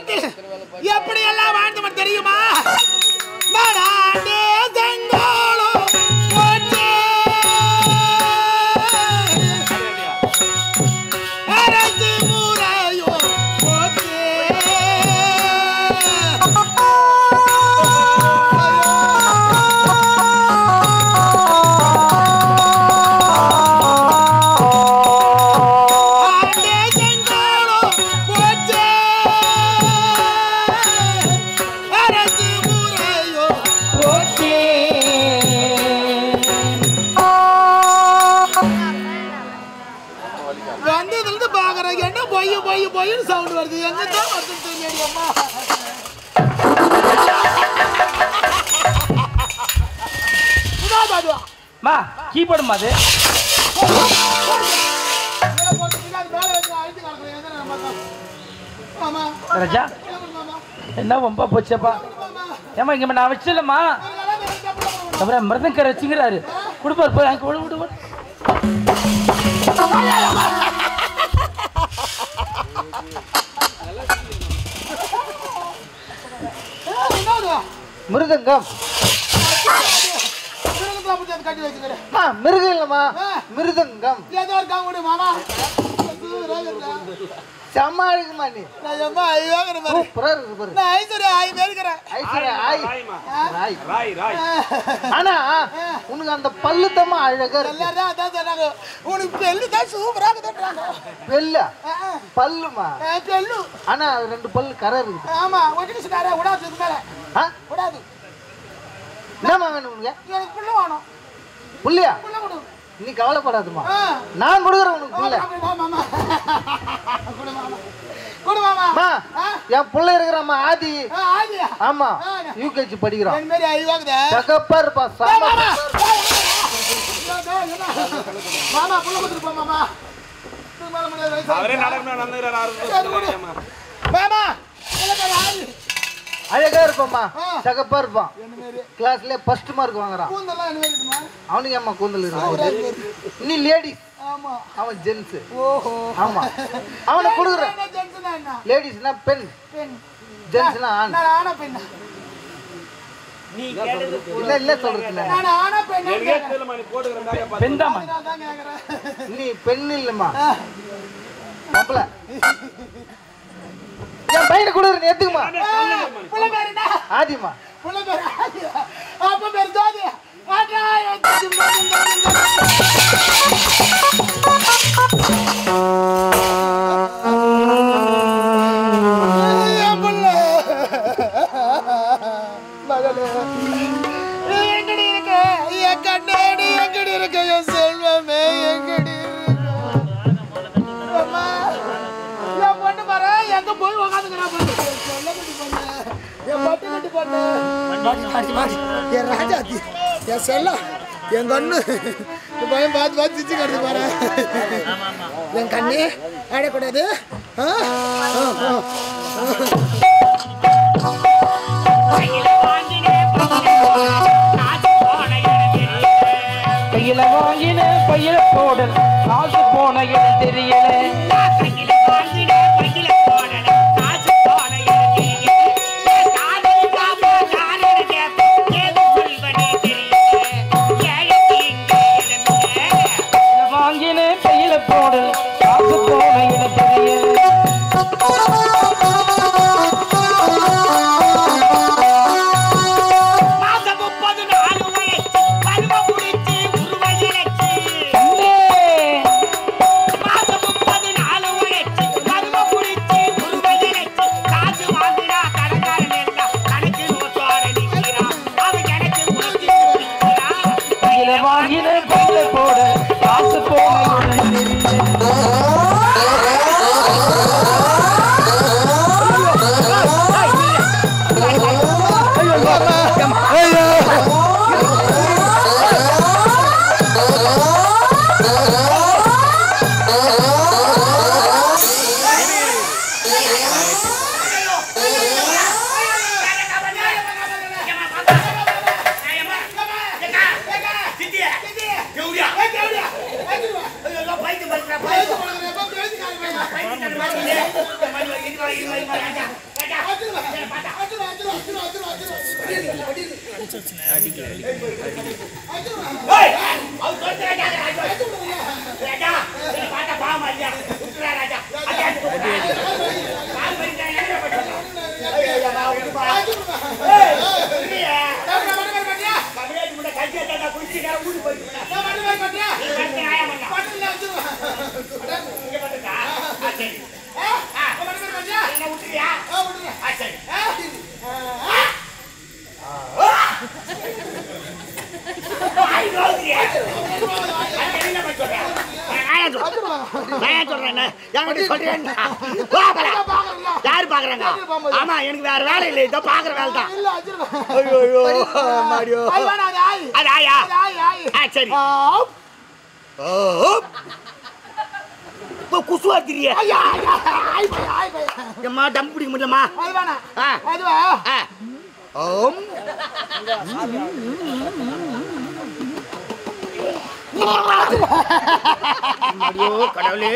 காலத்தில் எப்படி எல்லாம் வாழ்ந்தவன் தெரியுமா? நாடே செங்கோலோ போச்சே அரசு முறையோ போச்சே சவுண்ட் வருது எங்க தான் வருது அம்மா மா கீபோர்டு மாது ராஜா என்ன ரொம்ப போச்சப்பா ஏமா இங்க நான் வச்சிடலம்மா அப்புறம் மிருதங்கரை வச்சுங்கிறாரு கொடுப்பாரு போய் அங்கே விடு விடு மிருதங்கம் மிருகம் இல்லம்மா மிருதங்கம் செம்ம அழகுமா நீ ஆனா உனக்கு அந்த பல்லு தம்மா அழகா பல்லுமா ஆனா ரெண்டு பல்லு கரை இருக்கு என்னமா வேணும் உனக்கு புள்ளையா நீ கவலைப்படாதுமா நான் கொடுக்குறேன் உனக்கு புள்ள என் புள்ள இருக்கிறாமா ஆதி ஆமா யூகேஜி படிக்கிறான் சகப்பா இருப்பா அழகா இருப்பாமா சகப்பா இருப்பான் கிளாஸ்ல ஃபர்ஸ்ட் மார்க் வாங்குறான் அவனுக்கு அம்மா கூந்தல் இருக்கு நீ லேடிஸ் அவன் ஜென்ஸ் ஆமா அவனை கொடுக்குறேன் லேடிஸ்னா பெண் ஜென்ஸ்னா ஆண் இல்ல இல்ல சொல்றேன் நீ பெண் இல்லம்மா மாப்பிள்ள என் பையனை கொடுக்குறேன் எதுக்குமா ஆதிமா அப்ப பேர் ஜோதி எங்கடி இருக்க என் கண்ணாடி எங்கடி இருக்க என் செல்வமே எங்கடி என் பொண்ணு பாரு எங்க போய் உக்காந்துக்கிறா என் பட்டு கட்டி பொண்ணு என் ராஜாத்தி என் செல்லம் என் கண்ணு பையன் பார்த்து பார்த்து சிச்சு கட்டு பாரு என் கண்ணு ஆடக்கூடாது கையில வாங்கின பையில போடல் காசு போன இடம் தெரியல வாங்கின பையில போடல் காசு போன இடம் தெரியல வாங்கின பையில போட காசு போன யாரு பாக்குறாங்க? ஆமா, எனக்கு வேற வேலை இல்லை, இதோ பாக்குற வேலை தான். அது ஆயா? சரி. குசுவா திரிய டம் பிடிக்க முடியலமா? கடவுளே,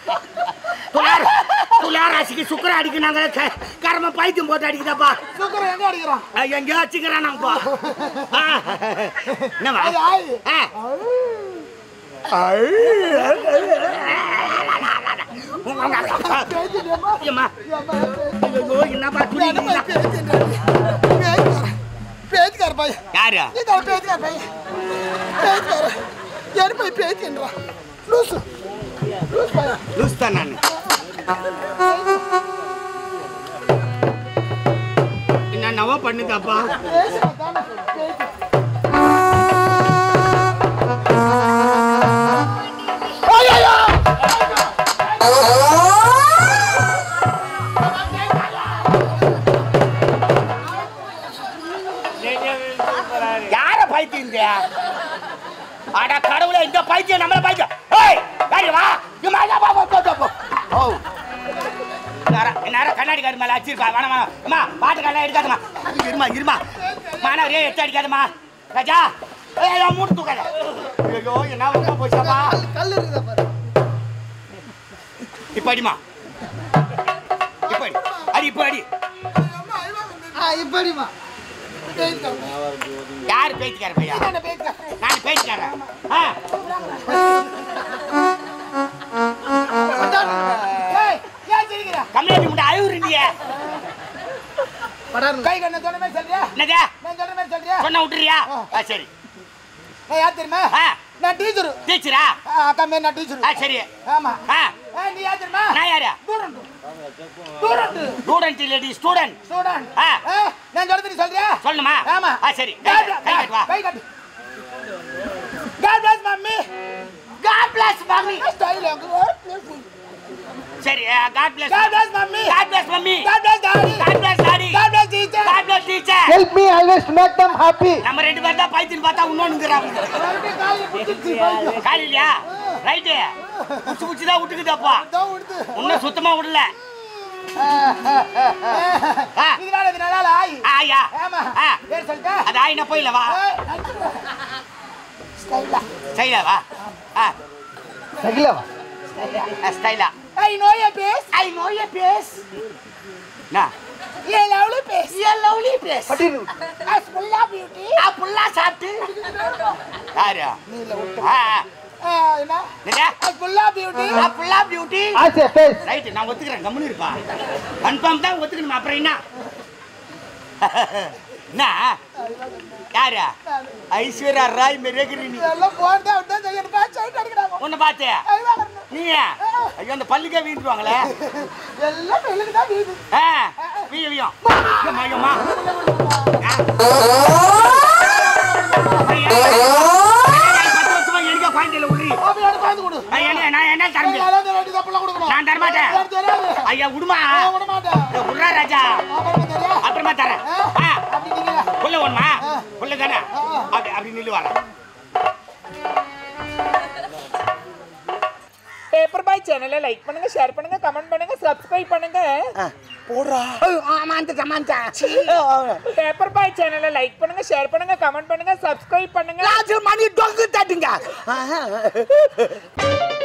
துளாராசிக்கு சுக்கர அடிக்கிறாங்க, கர்ம பைத்தியம் போட்டு அடிக்குதாப்பா. சுக்கரம் எங்க அடிக்கிறான்? எங்கேயோ வச்சுக்கிறானாப்பா. என்னவா? என்னப்பா பேச்சுக்கார பையன் யாரு? பேச்சுக்கார பையன் பேச்சுக்கார யாரு போய் பேச்சுன்றா? லூசு லூஸ் பையன். லூஸ் தான் நான். என்னவோ பண்ணுதாப்பா. யார பைத்தியம்? அட கடவுளே, இந்த பைத்தியம் நம்மள பைத்தியம். நேரம் கண்ணாடி காரு மேல அடிச்சிருப்பா. வேணாம் வேணாம், பாட்டு கண்ணா எடுக்காதமா. இருமா இருமா, மாணவரே எடுத்து அடிக்காதமா. ராஜா மூட்டு தூக்காத. ஐயோ, என்ன உங்க போச்சாப்பா? கல் இருக்குதா பாரு. இப்ப அடிமா, இப்ப அடி, அடி இப்ப அடி. இப்படிமா யாரு பேச்சுக்கார பையா? நான் பேச்சுக்காரன். கம்மியாட்டி முட்டை அழுவுறீங்க. கை கண்ண சொன்ன மாதிரி சொல்றியா? என்னது? நான் சொல்ற மாதிரி சொல்றியா? சொன்ன விட்டுறியா? சரி. நான் யார் தெரியுமா? நான் டீச்சர். டீச்சரா? அக்கா மேல நான் டீச்சர். சரி. ஆமா. நீ யார் தெரியுமா? நான் யாரு? ஸ்டூடண்ட். ஸ்டூடண்ட் இல்லடி, ஸ்டூடண்ட். ஸ்டூடண்ட். நான் சொல்றது நீ சொல்றியா? சொல்லுமா? ஆமா. சரி. கை கட்டு வா. கை கட்டு. God bless mommy. God bless mommy. Style சரி. God bless. God bless mommy. God bless mommy. God bless daddy. God bless daddy. God bless teacher. God bless teacher. Help me always to make them happy. நம்ம ரெண்டு பேர் தான் பைத்தியம் பார்த்தா இன்னொன்னுங்கறாங்க. காலியா? Right. புடிச்சு தான் விட்டுக்குதப்பா. தான் விடுது. இன்னும் சுத்தமா விடல. இதனால ஆயி. ஆயா. ஆமா. பேர் சொல்லிட்டா? அது ஆயினா போயில வா. ஸ்டைலா. ஸ்டைலா வா. Regular. ஸ்டைலா. I know your face. I know your face. Na. You lovely face. You lovely face. What do you do? As full of beauty. புல்லா சாப்பிட்டு. யாரு? நீல விட்டு. என்ன? என்னடா? As full of beauty. புல்லா beauty. As a face. Right, நான் ஒத்துக்கிறேன். கம்முனு இருப்பா. கன்ஃபார்ம் தான் ஒத்துக்கணும். அப்புறம் என்ன? என்ன? யாரு? ஐஸ்வர்யா ராய் மெரேகிரினி. எல்லாம் போறதா விட்டா செய்யணும். பேட்ச் சைட் அடிக்கறாங்க. உன்னை பார்த்தே? நீ ஐயோ, அந்த பல்லுக்கே வீட்டுவாங்களே. எல்லாம் பெல்லுக்கு தான் வீடு. வீயம். ஐயோமா. எனக்கு பாயிண்ட்ல விடுறீ. அப்படியே பாந்து கொடு. நான் என்ன தர முடியும்? அதான் ரெண்டு தப்பல கொடுக்கணும். நான் தர மாட்டேன். ஐயா விடுமா? விட மாட்டேன். விடுறா ராஜா. அப்புறமா தரேன். அப்படி நீங்க புள்ள ஒண்ணுமா? புள்ள தானே? அப்படி நில்லு வர. பேப்பர் பாய் சேனலை லைக் பண்ணுங்க, ஷேர் பண்ணுங்க, கமெண்ட் பண்ணுங்க, சப்ஸ்கிரைப் பண்ணுங்க. போடுறா. ஆமாண்டா. பேப்பர் பாய் சேனலை லைக் பண்ணுங்க, ஷேர் பண்ணுங்க, கமெண்ட் பண்ணுங்க, சப்ஸ்கிரைப் பண்ணுங்க. மணி டொங்கு தட்டுங்க.